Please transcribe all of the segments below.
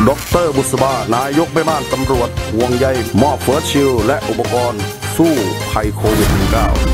ดร.บุษบานายกแม่บ้านตำรวจห่วงใยมอบเฟิร์สชิลและอุปกรณ์สู้ภัยโควิด -19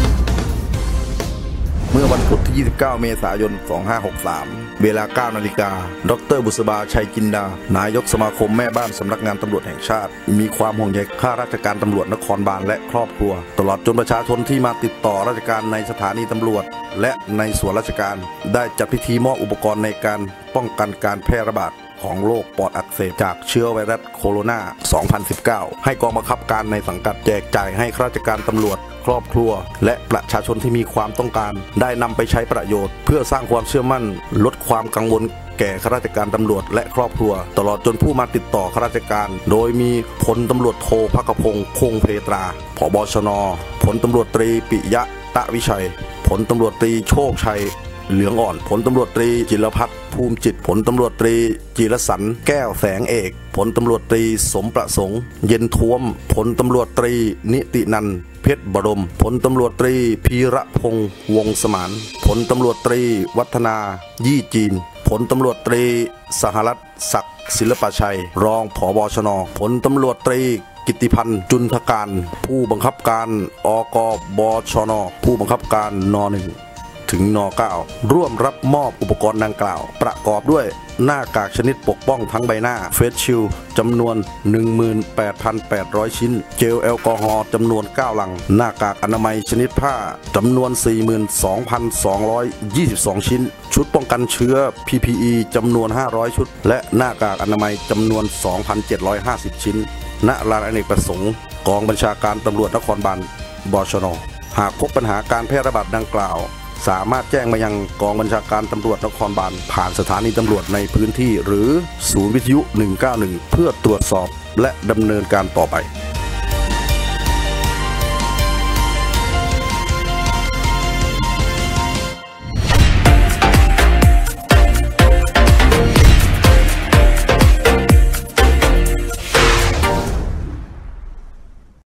เมื่อวันพุธที่ 29 เมษายน 2563 เวลา 9 นาฬิกา ดร.บุษบา ชัยจินดา นายกสมาคมแม่บ้านสำนักงานตำรวจแห่งชาติมีความห่วงใยข้าราชการตำรวจนครบาลและครอบครัวตลอดจนประชาชนที่มาติดต่อราชการในสถานีตำรวจและในส่วนราชการได้จัดพิธีมอบอุปกรณ์ในการป้องกันการแพร่ระบาดของโรคปอดอักเสบจากเชื้อไวรัสโคโรนา 2019 ให้กองบังคับการในสังกัดแจกจ่ายให้ข้าราชการตำรวจครอบครัวและประชาชนที่มีความต้องการได้นำไปใช้ประโยชน์เพื่อสร้างความเชื่อมั่นลดความกังวลแก่ข้าราชการตำรวจและครอบครัวตลอดจนผู้มาติดต่อข้าราชการโดยมีพลตำรวจโทภคพงศ์คงเพตราผบ.ชน.พลตำรวจตรีปิยะตะวิชัยพลตำรวจตรีโชคชัยเหลืองอ่อนพลตำรวจตรีจิรพัฒน์ภูมิจิตพลตำรวจตรีจิรสันแก้วแสงเอกพลตำรวจตรีสมประสงค์เย็นท้วมพลตำรวจตรีนิตินันท์เพชรบรมพลตำรวจตรีพีระพงษ์วงสมานพลตำรวจตรีวัฒนายี่จีนพลตำรวจตรีสหรัฐศักดิ์ศิลปชัยรองผบ.ชน.พลตำรวจตรีกิตติพันธ์จุนทการผู้บังคับการอกบชน.ผู้บังคับการน.1 ถึงน.9 ร่วมรับมอบอุปกรณ์ดังกล่าวประกอบด้วยหน้ากากชนิดปกป้องทั้งใบหน้าเฟสชิลจำนวน 18,800 ชิ้นเจลแอลกอฮอล์จำนวน9 ลังหน้ากากอนามัยชนิดผ้าจำนวน 42,222 ชิ้นชุดป้องกันเชื้อ PPE จำนวน500ชุดและหน้ากากอนามัยจำนวน 2,750 ชิ้นณลานอเนกประสงค์กองบัญชาการตำรวจนครบาลบชน.หากพบปัญหาการแพร่ระบาดดังกล่าวสามารถแจ้งมายังกองบัญชาการตำรวจนครบาลผ่านสถานีตำรวจในพื้นที่หรือศูนย์วิทยุ 191 เพื่อตรวจสอบและดำเนินการต่อไป